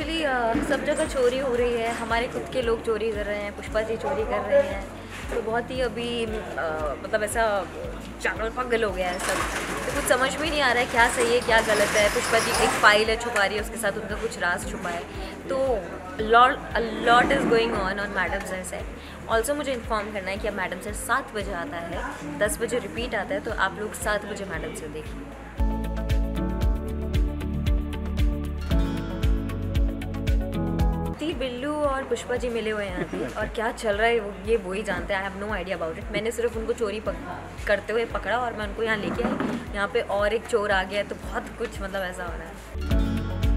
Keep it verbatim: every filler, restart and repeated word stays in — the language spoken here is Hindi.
एक्चुअली सब जगह चोरी हो रही है, हमारे खुद के लोग चोरी कर रहे हैं, पुष्पा जी चोरी कर रहे हैं, तो बहुत ही अभी आ, मतलब ऐसा जागल पगल हो गया है सब। तो कुछ समझ में नहीं आ रहा है क्या सही है क्या गलत है। पुष्पा जी एक फाइल है छुपा रही है, उसके साथ उनका कुछ राज छुपा है, तो lot lot is going on on madam sir set. Also मुझे इन्फॉर्म करना है कि अब मैडम सर सात बजे आता है, दस बजे रिपीट आता है, तो आप लोग सात बजे मैडम सर देखिए। बिल्लू और पुष्पा जी मिले हुए हैं यहाँ पे, और क्या चल रहा है वो ये वही जानते हैं। I have no idea about it. मैंने सिर्फ उनको चोरी पक, करते हुए पकड़ा और मैं उनको यहाँ लेके आई। यहाँ पे और एक चोर आ गया है, तो बहुत कुछ मतलब ऐसा हो रहा है।